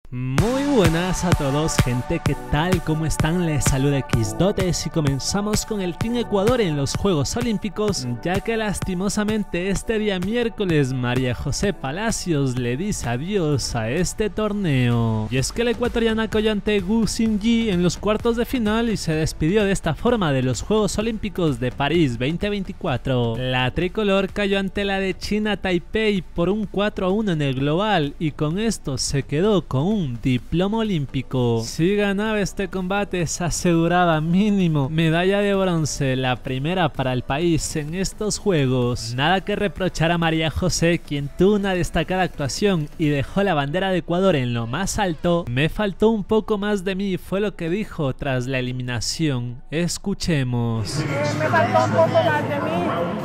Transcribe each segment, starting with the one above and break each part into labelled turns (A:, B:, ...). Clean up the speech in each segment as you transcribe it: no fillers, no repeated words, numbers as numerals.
A: Muy buenas a todos, gente, ¿qué tal? ¿Cómo están? Les saluda Xdotes y comenzamos con el Team Ecuador en los Juegos Olímpicos, ya que lastimosamente este día miércoles María José Palacios le dice adiós a este torneo. Y es que la ecuatoriana cayó ante Gu Xinyi en los cuartos de final y se despidió de esta forma de los Juegos Olímpicos de París 2024. La tricolor cayó ante la de China Taipei por un 4-1 en el global y con esto se quedó con un diploma olímpico. Si ganaba este combate se aseguraba mínimo medalla de bronce, la primera para el país en estos juegos. Nada que reprochar a María José, quien tuvo una destacada actuación y dejó la bandera de Ecuador en lo más alto. Me faltó un poco más de mí, fue lo que dijo tras la eliminación. Escuchemos.
B: Me faltó un poco más de mí,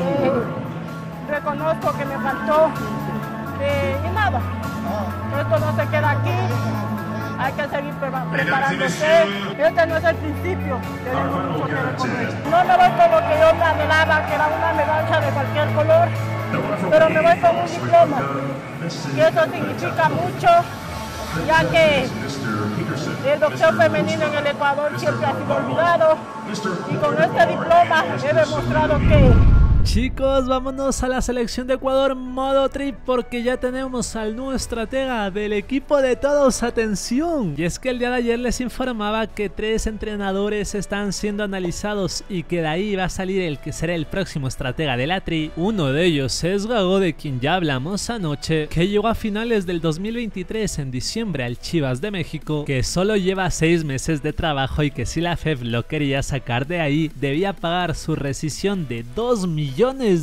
B: reconozco que me faltó y nada. Esto no se queda aquí, hay que seguir preparándose. Este no es el principio, tenemos mucho que recorrer. No me voy con lo que yo me anhelaba, que era una medalla de cualquier color, pero me voy con un diploma. Y eso significa mucho, ya que el boxeo femenino en el Ecuador siempre ha sido olvidado. Y con este diploma he demostrado que...
A: Chicos, vámonos a la selección de Ecuador modo trip porque ya tenemos al nuevo estratega del equipo de todos. ¡Atención! Y es que el día de ayer les informaba que 3 entrenadores están siendo analizados y que de ahí va a salir el que será el próximo estratega de la tri. Uno de ellos es Gago, de quien ya hablamos anoche, que llegó a finales del 2023 en diciembre al Chivas de México, que solo lleva 6 meses de trabajo y que si la FEF lo quería sacar de ahí debía pagar su rescisión de $2 millones,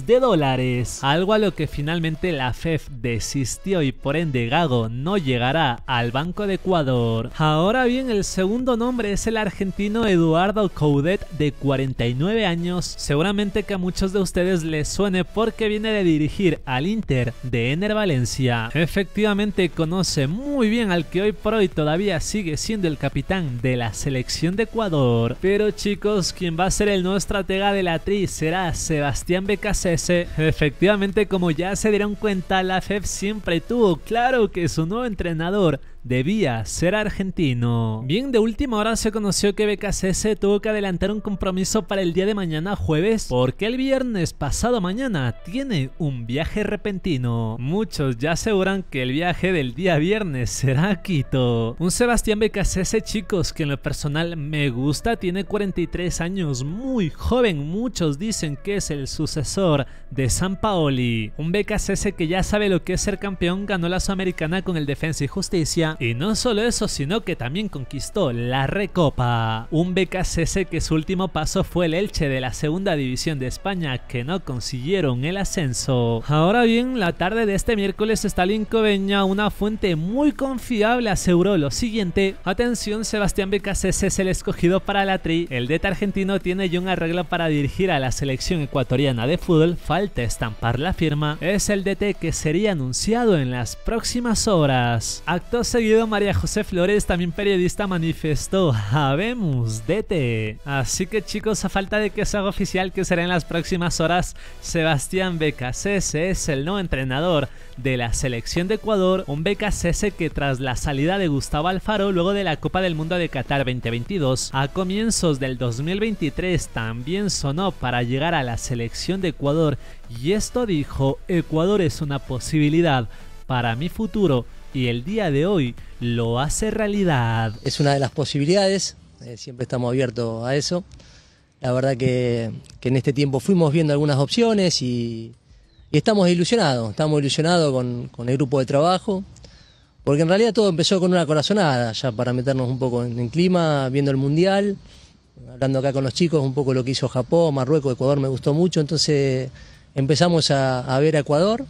A: algo a lo que finalmente la FEF desistió y por ende Gago no llegará al Banco de Ecuador. Ahora bien, el segundo nombre es el argentino Eduardo Coudet, de 49 años, seguramente que a muchos de ustedes les suene porque viene de dirigir al Inter de Ener Valencia. Efectivamente conoce muy bien al que hoy por hoy todavía sigue siendo el capitán de la selección de Ecuador. Pero chicos, quien va a ser el nuevo estratega de la tri será Sebastián Becasese. Efectivamente, como ya se dieron cuenta, la FEF siempre tuvo claro que su nuevo entrenador debía ser argentino. Bien, de última hora se conoció que Becasese tuvo que adelantar un compromiso para el día de mañana jueves porque el viernes pasado mañana tiene un viaje repentino. Muchos ya aseguran que el viaje del día viernes será a Quito. Un Sebastián Becasese, chicos, que en lo personal me gusta, tiene 43 años, muy joven. Muchos dicen que es el sucesor de Sampaoli. Un Becasese que ya sabe lo que es ser campeón, ganó la Sudamericana con el Defensa y Justicia. Y no solo eso, sino que también conquistó la Recopa. Un Becasese que su último paso fue el Elche de la segunda división de España, que no consiguieron el ascenso. Ahora bien, la tarde de este miércoles Stalin Cobeña, una fuente muy confiable, aseguró lo siguiente. Atención, Sebastián Becasese es el escogido para la tri. El DT argentino tiene ya un arreglo para dirigir a la selección ecuatoriana de fútbol, falta estampar la firma. Es el DT que sería anunciado en las próximas horas. Acto seguido, María José Flores, también periodista, manifestó: habemos DT. Así que chicos, a falta de que se haga oficial que será en las próximas horas, Sebastián Becasese es el nuevo entrenador de la selección de Ecuador. Un Becasese que tras la salida de Gustavo Alfaro luego de la Copa del Mundo de Qatar 2022 a comienzos del 2023 también sonó para llegar a la selección de Ecuador, y esto dijo: Ecuador es una posibilidad para mi futuro y el día de hoy lo hace realidad.
C: Es una de las posibilidades, siempre estamos abiertos a eso. La verdad que en este tiempo fuimos viendo algunas opciones y estamos ilusionados con el grupo de trabajo, porque en realidad todo empezó con una corazonada, ya para meternos un poco en clima, viendo el Mundial, hablando acá con los chicos, un poco lo que hizo Japón, Marruecos, Ecuador me gustó mucho, entonces empezamos a ver a Ecuador.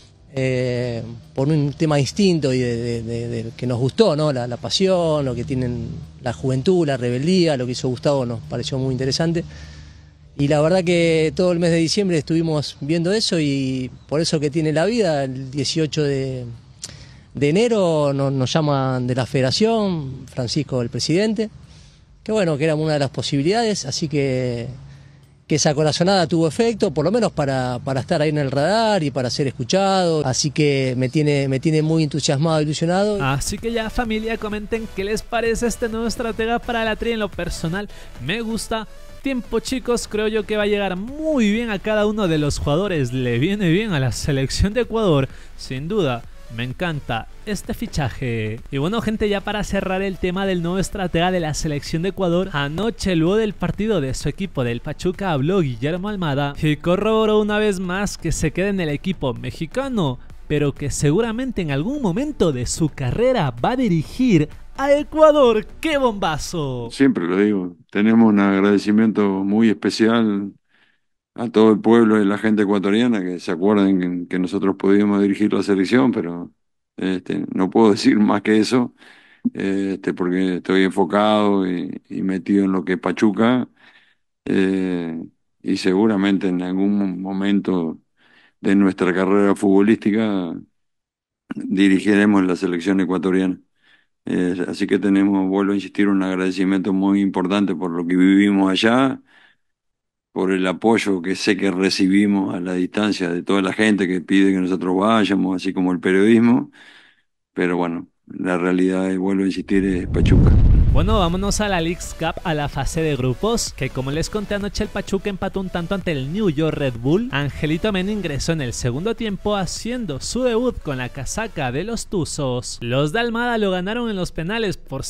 C: Por un tema distinto y de que nos gustó, ¿no? La pasión, lo que tienen, la juventud, la rebeldía, lo que hizo Gustavo nos pareció muy interesante. Y la verdad que todo el mes de diciembre estuvimos viendo eso, y por eso que tiene la vida, el 18 de enero nos llaman de la federación, Francisco, el presidente, que bueno, que era una de las posibilidades, así que que esa corazonada tuvo efecto, por lo menos para estar ahí en el radar y para ser escuchado. Así que me tiene muy entusiasmado, ilusionado.
A: Así que ya, familia, comenten qué les parece este nuevo estratega para la tri. En lo personal me gusta. Tiempo, chicos, creo yo que va a llegar muy bien a cada uno de los jugadores. Le viene bien a la selección de Ecuador, sin duda. Me encanta este fichaje. Y bueno, gente, ya para cerrar el tema del nuevo estratega de la selección de Ecuador, anoche, luego del partido de su equipo del Pachuca, habló Guillermo Almada y corroboró una vez más que se queda en el equipo mexicano, pero que seguramente en algún momento de su carrera va a dirigir a Ecuador. ¡Qué bombazo!
D: Siempre lo digo, tenemos un agradecimiento muy especial a todo el pueblo y la gente ecuatoriana, que se acuerden que nosotros podíamos dirigir la selección, pero no puedo decir más que eso, porque estoy enfocado y metido en lo que es Pachuca, y seguramente en algún momento de nuestra carrera futbolística dirigiremos la selección ecuatoriana. Así que vuelvo a insistir, un agradecimiento muy importante por lo que vivimos allá, por el apoyo que sé que recibimos a la distancia de toda la gente que pide que nosotros vayamos, así como el periodismo. Pero bueno, la realidad, vuelvo a insistir, es Pachuca.
A: Bueno, vámonos a la Leagues Cup, a la fase de grupos, que como les conté anoche, el Pachuca empató un tanto ante el New York Red Bull. Angelito Mena ingresó en el segundo tiempo haciendo su debut con la casaca de los Tuzos. Los de Almada lo ganaron en los penales por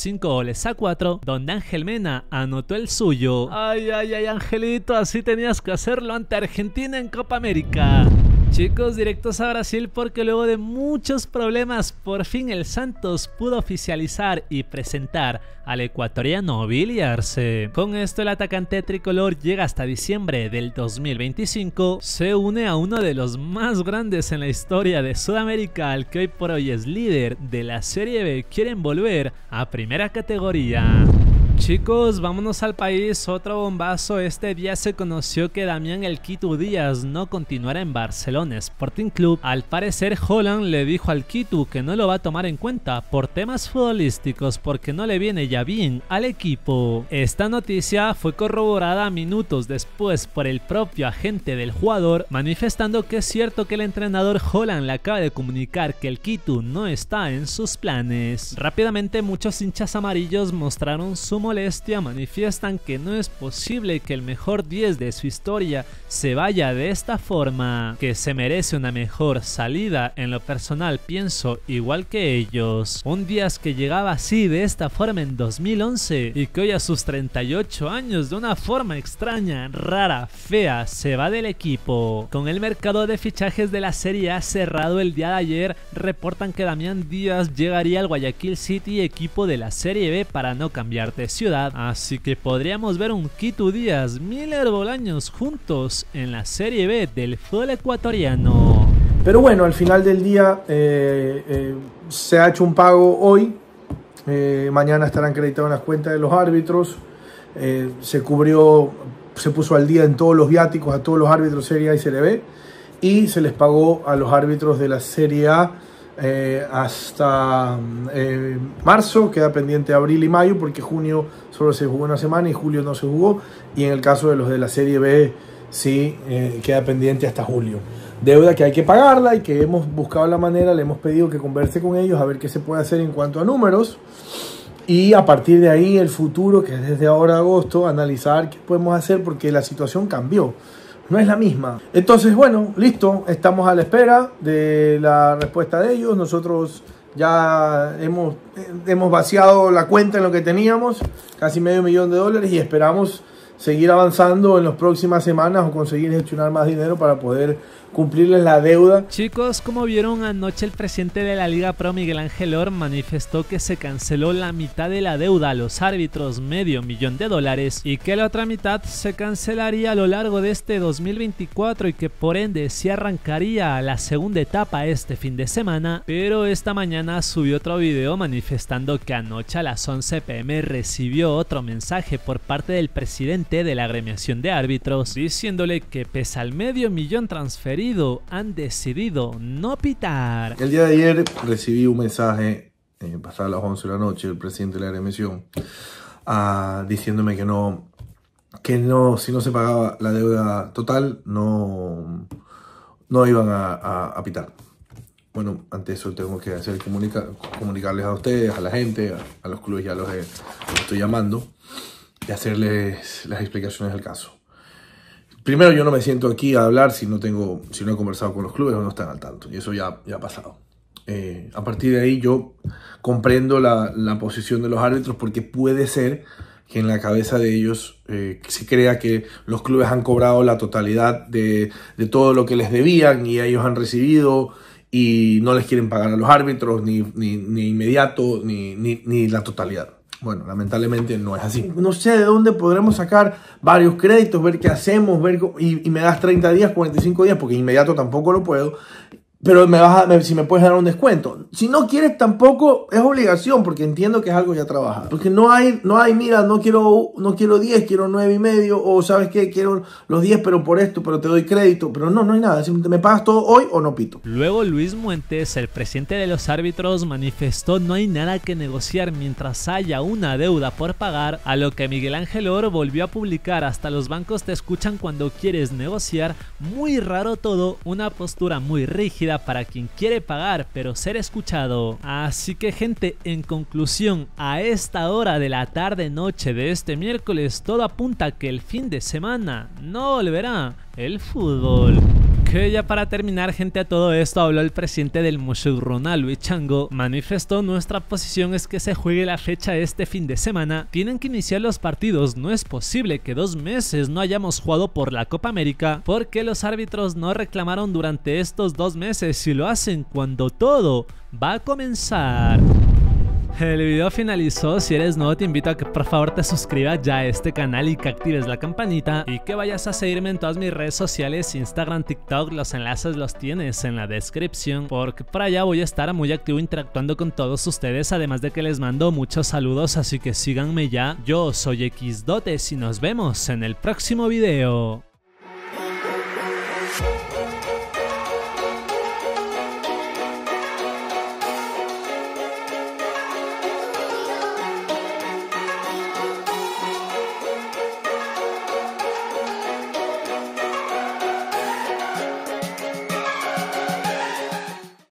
A: 5-4, donde Ángel Mena anotó el suyo. Ay, ay, ay, Angelito, así tenías que hacerlo ante Argentina en Copa América. Chicos, directos a Brasil, porque luego de muchos problemas, por fin el Santos pudo oficializar y presentar al ecuatoriano Willy Arce. Con esto, el atacante tricolor llega hasta diciembre del 2025, se une a uno de los más grandes en la historia de Sudamérica, al que hoy por hoy es líder de la Serie B. Quieren volver a primera categoría. Chicos, vámonos al país, otro bombazo. Este día se conoció que Damián El Quito Díaz no continuará en Barcelona Sporting Club. Al parecer, Haaland le dijo al Quito que no lo va a tomar en cuenta por temas futbolísticos, porque no le viene ya bien al equipo. Esta noticia fue corroborada minutos después por el propio agente del jugador, manifestando que es cierto que el entrenador Haaland le acaba de comunicar que el Quito no está en sus planes. Rápidamente, muchos hinchas amarillos mostraron su molestia, manifiestan que no es posible que el mejor 10 de su historia se vaya de esta forma, que se merece una mejor salida. En lo personal pienso igual que ellos. Un Díaz que llegaba así de esta forma en 2011 y que hoy a sus 38 años de una forma extraña, rara, fea, se va del equipo. Con el mercado de fichajes de la Serie A cerrado el día de ayer, reportan que Damián Díaz llegaría al Guayaquil City, equipo de la Serie B, para no cambiar de ciudad. Así que podríamos ver un Quito Díaz, Miller Bolaños juntos en la Serie B del fútbol ecuatoriano.
E: Pero bueno, al final del día se ha hecho un pago hoy. Mañana estarán acreditados en las cuentas de los árbitros. Se puso al día en todos los viáticos a todos los árbitros Serie A y Serie B. Y se les pagó a los árbitros de la Serie A hasta marzo. Queda pendiente abril y mayo, porque junio solo se jugó una semana y julio no se jugó. Y en el caso de los de la Serie B sí queda pendiente hasta julio. Deuda que hay que pagarla y que hemos buscado la manera, le hemos pedido que converse con ellos a ver qué se puede hacer en cuanto a números. Y a partir de ahí, el futuro, que es desde ahora agosto, analizar qué podemos hacer, porque la situación cambió. No es la misma. Entonces, bueno, listo. Estamos a la espera de la respuesta de ellos. Nosotros ya hemos vaciado la cuenta en lo que teníamos, casi $500,000, y esperamos seguir avanzando en las próximas semanas o conseguir gestionar más dinero para poder cumplirles la deuda.
A: Chicos, como vieron anoche, el presidente de la Liga Pro, Miguel Ángel Or, manifestó que se canceló la mitad de la deuda a los árbitros, $500,000, y que la otra mitad se cancelaría a lo largo de este 2024 y que por ende se arrancaría a la segunda etapa este fin de semana. Pero esta mañana subió otro video manifestando que anoche a las 11 p.m. recibió otro mensaje por parte del presidente de la agremiación de árbitros, diciéndole que pese al $500,000 transferido, han decidido no pitar.
E: El día de ayer recibí un mensaje, pasadas las 11 de la noche, del presidente de la agremiación, diciéndome que no que no, si no se pagaba la deuda total, no iban a pitar. Bueno, ante eso tengo que hacer comunicarles a ustedes, a la gente, a los clubes, ya los estoy llamando, y hacerles las explicaciones del caso. Primero, yo no me siento aquí a hablar si no he conversado con los clubes o no están al tanto, y eso ya ha pasado. A partir de ahí yo comprendo la posición de los árbitros, porque puede ser que en la cabeza de ellos se crea que los clubes han cobrado la totalidad de todo lo que les debían y ellos han recibido y no les quieren pagar a los árbitros ni inmediato ni la totalidad. Bueno, lamentablemente no es así. No sé de dónde podremos sacar varios créditos, ver qué hacemos, y me das 30 días, 45 días, porque inmediato tampoco lo puedo. Pero si me puedes dar un descuento. Si no quieres tampoco es obligación, porque entiendo que es algo ya trabajado. Porque no hay, mira, no quiero 10, quiero 9,5, o sabes qué, quiero los 10, pero por esto, pero te doy crédito. Pero no hay nada, simplemente me pagas todo hoy o no pito.
A: Luego Luis Muentes, el presidente de los árbitros, manifestó no hay nada que negociar mientras haya una deuda por pagar, a lo que Miguel Ángel Or volvió a publicar: hasta los bancos te escuchan cuando quieres negociar, muy raro todo, una postura muy rígida para quien quiere pagar pero ser escuchado. Así que gente, en conclusión, a esta hora de la tarde noche de este miércoles todo apunta a que el fin de semana no volverá el fútbol. Que ya para terminar, gente, a todo esto habló el presidente del Mushurruna, Luis Chango. Manifestó: nuestra posición es que se juegue la fecha este fin de semana, tienen que iniciar los partidos, no es posible que 2 meses no hayamos jugado por la Copa América, porque los árbitros no reclamaron durante estos 2 meses y lo hacen cuando todo va a comenzar. El video finalizó. Si eres nuevo, te invito a que por favor te suscribas ya a este canal y que actives la campanita, y que vayas a seguirme en todas mis redes sociales, Instagram, TikTok, los enlaces los tienes en la descripción, porque por allá voy a estar muy activo interactuando con todos ustedes, además de que les mando muchos saludos, así que síganme ya. Yo soy Xdotes y nos vemos en el próximo video.